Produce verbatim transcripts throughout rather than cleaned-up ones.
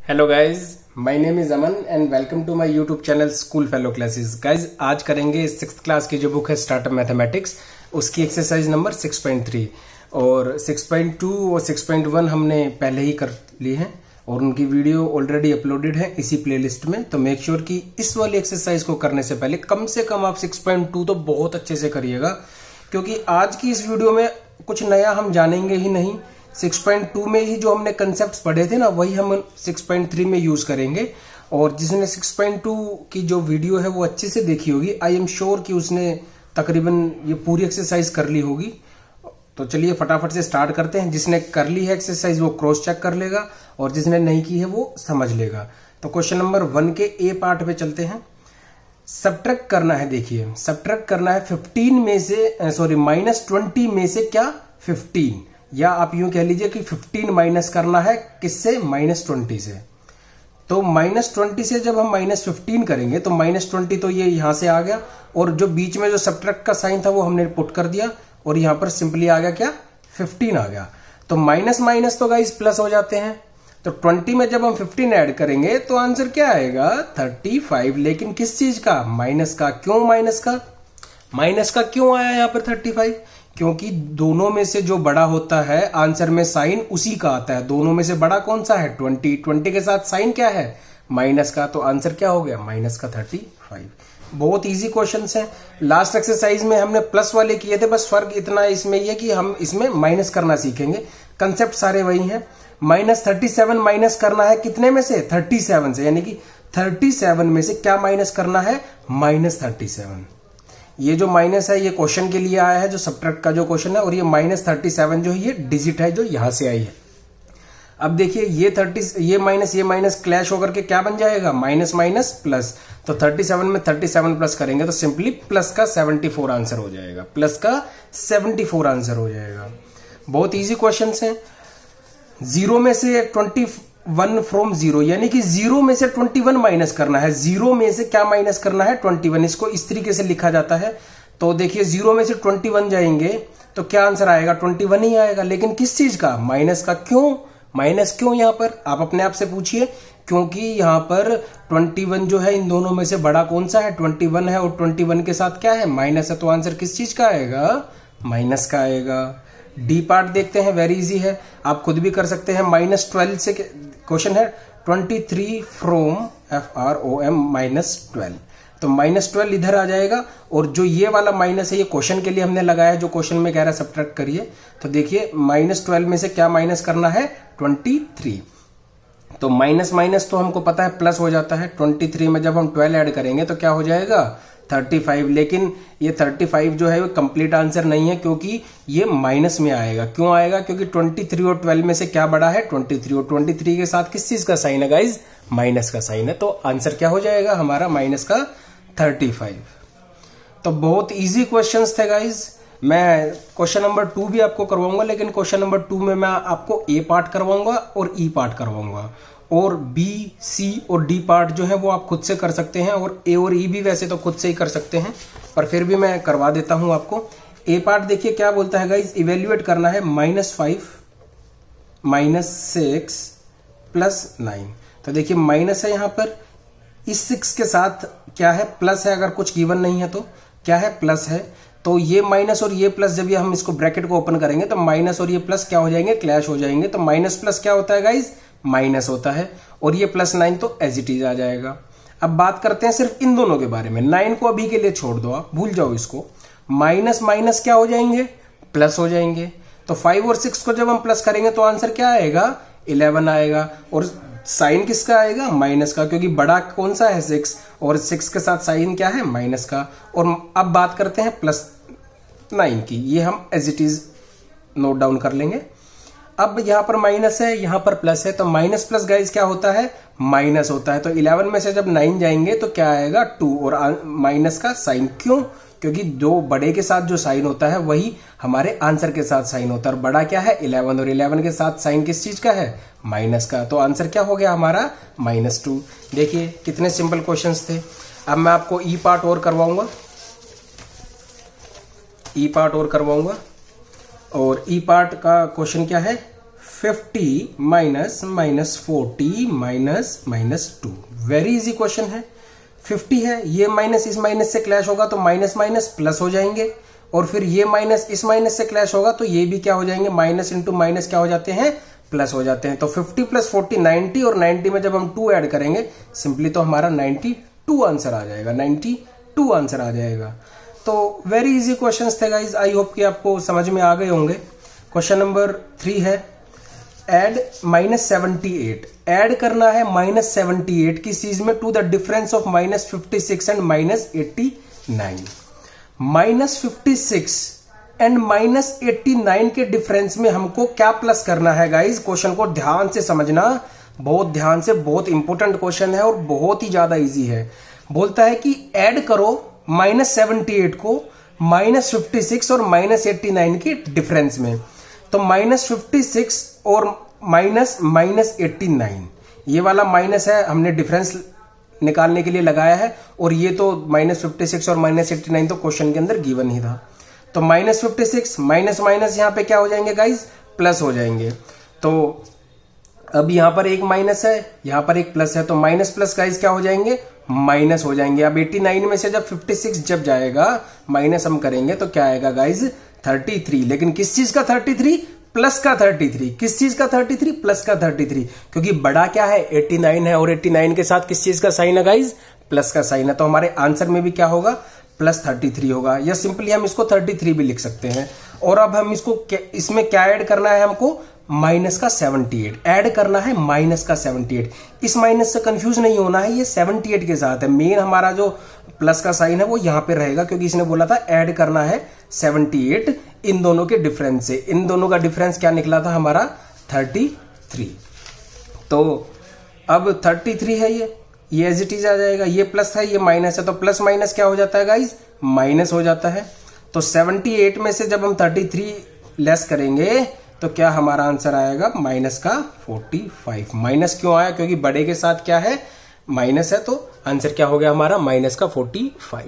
Hello guys, my name is Aman and welcome to my YouTube channel school fellow classes. Guys आज करेंगे six class की जो book है startup mathematics, उसकी exercise number six point three और six point two और six point one हमने पहले ही कर ली है और उनकी वीडियो ऑलरेडी अपलोडेड है इसी प्लेलिस्ट में। तो मेक श्योर कि इस वाली एक्सरसाइज को करने से पहले कम से कम आप सिक्स पॉइंट टू तो बहुत अच्छे से करिएगा, क्योंकि आज की इस वीडियो में कुछ नया हम जानेंगे ही नहीं। सिक्स पॉइंट टू में ही जो हमने कंसेप्ट्स पढ़े थे ना, वही हम सिक्स पॉइंट थ्री में यूज करेंगे। और जिसने सिक्स पॉइंट टू की जो वीडियो है वो अच्छे से देखी होगी, आई एम श्योर कि उसने तकरीबन ये पूरी एक्सरसाइज कर ली होगी। तो चलिए फटाफट से स्टार्ट करते हैं। जिसने कर ली है एक्सरसाइज वो क्रॉस चेक कर लेगा और जिसने नहीं की है वो समझ लेगा। तो क्वेश्चन नंबर वन के ए पार्ट पे चलते हैं। सब्ट्रैक्ट करना है, देखिए सब्ट्रैक्ट करना है फिफ्टीन में से सॉरी माइनस ट्वेंटी में से क्या फिफ्टीन, या आप यूं कह लीजिए कि फिफ्टीन माइनस करना है किससे, माइनस ट्वेंटी से। तो माइनस ट्वेंटी से जब हम माइनस फिफ्टीन करेंगे तो माइनस ट्वेंटी तो ये यहां से आ गया और जो बीच में जो सब्ट्रैक्ट का साइन था वो हमने पुट कर दिया और यहां पर सिंपली आ गया क्या, फिफ्टीन आ गया। तो माइनस माइनस तो गाइस प्लस हो जाते हैं। तो ट्वेंटी में जब हम फिफ्टीन ऐड करेंगे तो आंसर क्या आएगा, थर्टी फाइव। लेकिन किस चीज का, माइनस का। क्यों माइनस का, माइनस का क्यों आया यहां पर थर्टी फाइव? क्योंकि दोनों में से जो बड़ा होता है आंसर में साइन उसी का आता है। दोनों में से बड़ा कौन सा है, ट्वेंटी। ट्वेंटी के साथ साइन क्या है, माइनस का। तो आंसर क्या हो गया, माइनस का थर्टी फाइव। बहुत इजी क्वेश्चंस हैं। लास्ट एक्सरसाइज में हमने प्लस वाले किए थे, बस फर्क इतना इसमें यह कि हम इसमें माइनस करना सीखेंगे। कंसेप्ट सारे वही हैं। माइनस थर्टी सेवन माइनस करना है कितने में से, थर्टी सेवन से, यानी कि थर्टी सेवन में से क्या माइनस करना है, माइनस थर्टी सेवन। ये जो माइनस है ये क्वेश्चन के लिए आया है, जो सब्ट्रैक्ट का जो क्वेश्चन है, और ये माइनस थर्टी सेवन जो है ये डिजिट है जो यहां से आई है। अब देखिए ये थर्टी ये माइनस ये माइनस क्लैश होकर के क्या बन जाएगा, माइनस माइनस प्लस। तो थर्टी सेवन में थर्टी सेवन प्लस करेंगे तो सिंपली प्लस का सेवेंटी फोर आंसर हो जाएगा, प्लस का सेवेंटी फोर आंसर हो जाएगा। बहुत इजी क्वेश्चन है। जीरो में से ट्वेंटी वन फ्रॉम जीरो, यानी कि जीरो में से ट्वेंटी वन माइनस करना है। जीरो में से क्या माइनस करना है, ट्वेंटी वन। इसको इस तरीके से लिखा जाता है। तो देखिए जीरो में से ट्वेंटी वन जाएंगे तो क्या आंसर आएगा, ट्वेंटी वन ही आएगा। लेकिन किस चीज का, माइनस का। क्यों माइनस, क्यों यहां पर आप अपने आप से पूछिए। क्योंकि यहां पर ट्वेंटी वन जो है इन दोनों में से बड़ा कौन सा है, ट्वेंटी वन है, और ट्वेंटी वन के साथ क्या है, माइनस है। तो आंसर किस चीज का आएगा, माइनस का आएगा। डी पार्ट देखते हैं, वेरी इजी है, आप खुद भी कर सकते हैं। माइनस ट्वेल्व से क्वेश्चन है, twenty three from F R O M minus twelve. तो माइनस ट्वेल्व इधर आ जाएगा और जो ये वाला माइनस है ये क्वेश्चन के लिए हमने लगाया, जो क्वेश्चन में कह रहा है सब्ट्रैक्ट करिए। तो देखिए माइनस ट्वेल्व में से क्या माइनस करना है, ट्वेंटी थ्री। तो माइनस माइनस तो हमको पता है प्लस हो जाता है। ट्वेंटी थ्री में जब हम ट्वेल्व ऐड करेंगे तो क्या हो जाएगा, थर्टी फाइव। लेकिन ये थर्टी फाइव जो है वो कंप्लीट आंसर नहीं है, क्योंकि ये माइनस में आएगा। क्यों आएगा, क्योंकि ट्वेंटी थ्री और ट्वेल्व में से क्या बड़ा है, ट्वेंटी थ्री, और ट्वेंटी थ्री के साथ किस चीज का साइन है गाइज, माइनस का साइन है। तो आंसर क्या हो जाएगा हमारा, माइनस का थर्टी फाइव। तो बहुत इजी क्वेश्चंस थे गाइज। मैं क्वेश्चन नंबर टू भी आपको करवाऊंगा, लेकिन क्वेश्चन नंबर टू में मैं आपको ए पार्ट करवाऊंगा और ई पार्ट करवाऊंगा, और बी, सी और डी पार्ट जो है वो आप खुद से कर सकते हैं, और ए और ई भी वैसे तो खुद से ही कर सकते हैं, पर फिर भी मैं करवा देता हूं आपको। ए पार्ट देखिए क्या बोलता है गाइज, इवेल्युएट करना है minus five minus six plus nine. तो देखिए माइनस है यहां पर, इस सिक्स के साथ क्या है, प्लस है। अगर कुछ गिवन नहीं है तो क्या है, प्लस है। तो ये माइनस और ये प्लस, जब ये हम इसको ब्रैकेट को ओपन करेंगे तो माइनस और ये प्लस क्या हो जाएंगे, क्लैश हो जाएंगे। तो माइनस प्लस क्या होता है गाइज, माइनस होता है, और ये प्लस नाइन तो एज इट इज आ जाएगा। अब बात करते हैं सिर्फ इन दोनों के बारे में। नाइन को अभी के लिए छोड़ दो, आप भूल जाओ इसको। माइनस माइनस क्या हो जाएंगे, प्लस हो जाएंगे। तो फाइव और सिक्स को जब हम प्लस करेंगे तो आंसर क्या आएगा, इलेवन आएगा। और साइन किसका आएगा, माइनस का, क्योंकि बड़ा कौन सा है, सिक्स, और सिक्स के साथ साइन क्या है, माइनस का। और अब बात करते हैं प्लस नाइन की, ये हम as it is note down कर लेंगे। अब यहां पर माइनस है, यहां पर प्लस है, तो माइनस प्लस गाइज क्या होता है, माइनस होता है। तो इलेवन में से जब नाइन जाएंगे तो क्या आएगा, टू, और माइनस का साइन। क्यों, क्योंकि जो बड़े के साथ जो साइन होता है वही हमारे आंसर के साथ साइन होता है, और बड़ा क्या है, इलेवन, और इलेवन के साथ साइन किस चीज का है, माइनस का। तो आंसर क्या हो गया हमारा, माइनस टू। देखिए कितने सिंपल क्वेश्चंस थे। अब मैं आपको ई पार्ट और करवाऊंगा, ई पार्ट और करवाऊंगा, और ई पार्ट का क्वेश्चन क्या है, fifty minus minus forty minus minus two. Very easy question है। फिफ्टी है, ये माइनस इस माइनस से क्लैश होगा तो माइनस माइनस प्लस हो जाएंगे, और फिर ये माइनस इस माइनस से क्लैश होगा तो ये भी क्या हो जाएंगे, माइनस इंटू माइनस क्या हो जाते हैं, प्लस हो जाते हैं। तो फिफ्टी प्लस फोर्टी नाइंटी, और नाइंटी में जब हम टू ऐड करेंगे सिंपली तो हमारा नाइंटी टू आंसर आ जाएगा, नाइंटी टू आंसर आ जाएगा। तो वेरी इजी क्वेश्चंस थे गाइज, आई होप कि आपको समझ में आ गए होंगे। क्वेश्चन नंबर थ्री है, add minus seventy eight. Add करना है माइनस सेवेंटी एट किस चीज में, to the difference of minus fifty six and minus eighty nine. Minus fifty six and minus eighty nine के डिफरेंस में हमको क्या प्लस करना है गाइज। क्वेश्चन को ध्यान से समझना, बहुत ध्यान से, बहुत इंपॉर्टेंट क्वेश्चन है और बहुत ही ज्यादा इजी है। बोलता है कि ऐड करो माइनस सेवेंटी एट को माइनस फिफ्टी सिक्स और माइनस एट्टी नाइन के डिफरेंस में। तो माइनस फिफ्टी सिक्स और माइनस माइनस एट्टी नाइन, ये वाला माइनस है हमने डिफरेंस निकालने के लिए लगाया है, और ये तो माइनस फिफ्टी सिक्स और माइनस एट्टी नाइन तो क्वेश्चन के अंदर गिवन ही था। तो minus fifty six minus minus यहां पे क्या हो जाएंगे गाइज, प्लस हो जाएंगे। तो अब यहां पर एक माइनस है, यहां पर एक प्लस है, तो माइनस प्लस गाइज क्या हो जाएंगे, माइनस हो जाएंगे। अब एट्टी नाइन में से जब फिफ्टी सिक्स जब जाएगा माइनस हम करेंगे तो क्या आएगा गाइज, थर्टी थ्री। लेकिन किस चीज का थर्टी थ्री, प्लस का थर्टी थ्री। किस चीज का थर्टी थ्री, प्लस का थर्टी थ्री, क्योंकि बड़ा क्या है एट्टी नाइन है, और एट्टी नाइन के साथ किस चीज का साइन है गाइज, प्लस का साइन है। तो हमारे आंसर में भी क्या होगा, प्लस थर्टी थ्री होगा, या सिंपली हम इसको थर्टी थ्री भी लिख सकते हैं। और अब हम इसको इसमें क्या ऐड करना है हमको, माइनस का सेवेंटी एट ऐड करना है, माइनस का सेवेंटी एट। इस माइनस से कंफ्यूज नहीं होना है, ये सेवेंटी एट के साथ है। मेन हमारा जो प्लस का साइन है वो यहां पे रहेगा, क्योंकि इसने बोला था ऐड करना है सेवेंटी एट इन दोनों के डिफरेंस से। इन दोनों का डिफरेंस क्या निकला था हमारा, थर्टी थ्री। तो अब थर्टी थ्री है, ये ये एज इट इज आ जाएगा, ये प्लस है ये माइनस है, तो प्लस माइनस क्या हो जाता है गाइज, माइनस हो जाता है। तो सेवेंटी एट में से जब हम थर्टी थ्री लेस करेंगे तो क्या हमारा आंसर आएगा, माइनस का फोर्टी फाइव। माइनस क्यों आया, क्योंकि बड़े के साथ क्या है, माइनस है, तो आंसर क्या हो गया हमारा, माइनस का फोर्टी फाइव।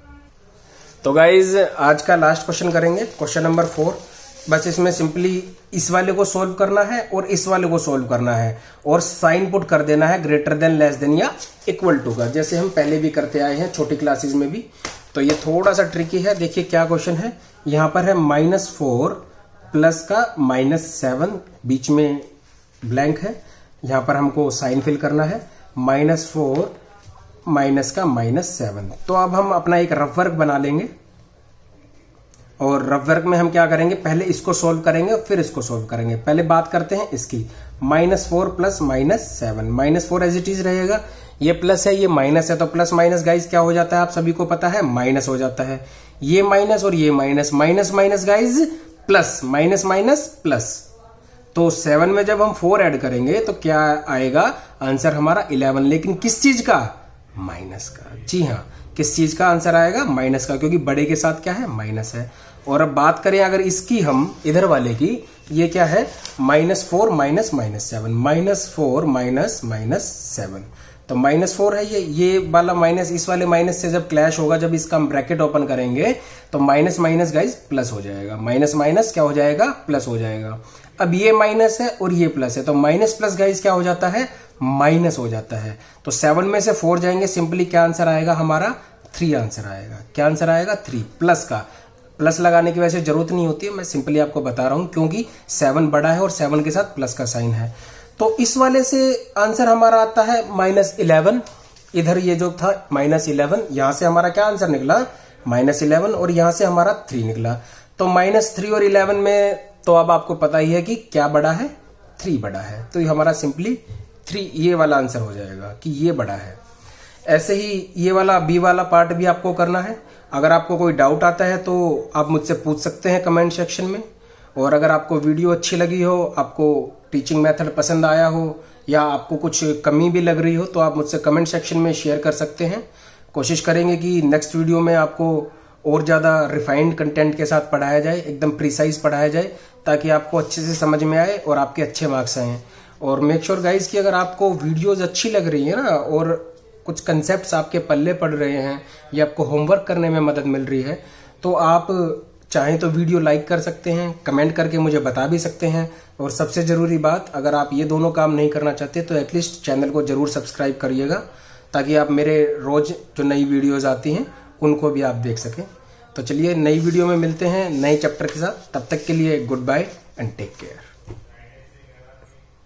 तो गाइज आज का लास्ट क्वेश्चन करेंगे, क्वेश्चन नंबर फोर। बस इसमें सिंपली इस वाले को सोल्व करना है और इस वाले को सोल्व करना है, और साइन पुट कर देना है ग्रेटर देन, लेस देन या इक्वल टू का, जैसे हम पहले भी करते आए हैं छोटी क्लासेस में भी। तो ये थोड़ा सा ट्रिकी है। देखिए क्या क्वेश्चन है, यहां पर है माइनस फोर प्लस का माइनस सेवन, बीच में ब्लैंक है, यहां पर हमको साइन फिल करना है, माइनस फोर माइनस का माइनस सेवन। तो अब हम अपना एक रफ वर्क बना लेंगे, और रफ वर्क में हम क्या करेंगे, पहले इसको सोल्व करेंगे और फिर इसको सोल्व करेंगे। पहले बात करते हैं इसकी, minus four plus minus seven. Minus four as it is रहेगा, ये प्लस है ये माइनस है, तो प्लस माइनस गाइज क्या हो जाता है, आप सभी को पता है, माइनस हो जाता है। ये माइनस और ये minus, minus minus guys plus, minus minus plus. तो सेवन में जब हम फोर ऐड करेंगे तो क्या आएगा आंसर हमारा इलेवन, लेकिन किस चीज का, माइनस का। जी हाँ, किस चीज का आंसर आएगा, माइनस का, क्योंकि बड़े के साथ क्या है, माइनस है। और अब बात करें अगर इसकी, हम इधर वाले की, ये क्या है, minus four minus minus seven, minus four minus minus seven. तो माइनस फोर है ये ये वाला माइनस इस वाले माइनस से जब क्लैश होगा, जब इसका हम ब्रैकेट ओपन करेंगे तो माइनस माइनस गाइज प्लस हो जाएगा, माइनस माइनस क्या हो जाएगा, प्लस हो जाएगा। अब ये माइनस है और ये प्लस है, तो माइनस प्लस गाइज क्या हो जाता है, माइनस हो जाता है। तो सेवन में से फोर जाएंगे, सिंपली क्या आंसर आएगा हमारा, थ्री आंसर आएगा। क्या आंसर आएगा, थ्री। प्लस का प्लस लगाने की वैसे जरूरत नहीं होती है, मैं सिंपली आपको बता रहा हूं, क्योंकि सेवन बड़ा है और सेवन के साथ प्लस का साइन है। तो इस वाले से आंसर हमारा आता है माइनस इलेवन। इधर ये जो था माइनस इलेवन, यहां से हमारा क्या आंसर निकला, माइनस इलेवन, और यहां से हमारा थ्री निकला। तो माइनस थ्री और इलेवन में तो अब आपको पता ही है कि क्या बड़ा है, थ्री बड़ा है। तो ये हमारा सिंपली थ्री, ये वाला आंसर हो जाएगा कि ये बड़ा है। ऐसे ही ये वाला बी वाला पार्ट भी आपको करना है। अगर आपको कोई डाउट आता है तो आप मुझसे पूछ सकते हैं कमेंट सेक्शन में। और अगर आपको वीडियो अच्छी लगी हो, आपको टीचिंग मेथड पसंद आया हो, या आपको कुछ कमी भी लग रही हो, तो आप मुझसे कमेंट सेक्शन में शेयर कर सकते हैं। कोशिश करेंगे कि नेक्स्ट वीडियो में आपको और ज़्यादा रिफाइंड कंटेंट के साथ पढ़ाया जाए, एकदम प्रिसाइज पढ़ाया जाए, ताकि आपको अच्छे से समझ में आए और आपके अच्छे मार्क्स आए। और मेक श्योर गाइज कि अगर आपको वीडियोज अच्छी लग रही है ना, और कुछ कंसेप्ट्स आपके पल्ले पड़ रहे हैं, या आपको होमवर्क करने में मदद मिल रही है, तो आप चाहें तो वीडियो लाइक कर सकते हैं, कमेंट करके मुझे बता भी सकते हैं, और सबसे जरूरी बात, अगर आप ये दोनों काम नहीं करना चाहते तो एटलीस्ट चैनल को जरूर सब्सक्राइब करिएगा, ताकि आप मेरे रोज जो नई वीडियोस आती हैं उनको भी आप देख सकें। तो चलिए नई वीडियो में मिलते हैं नए चैप्टर के साथ, तब तक के लिए goodbye and take care.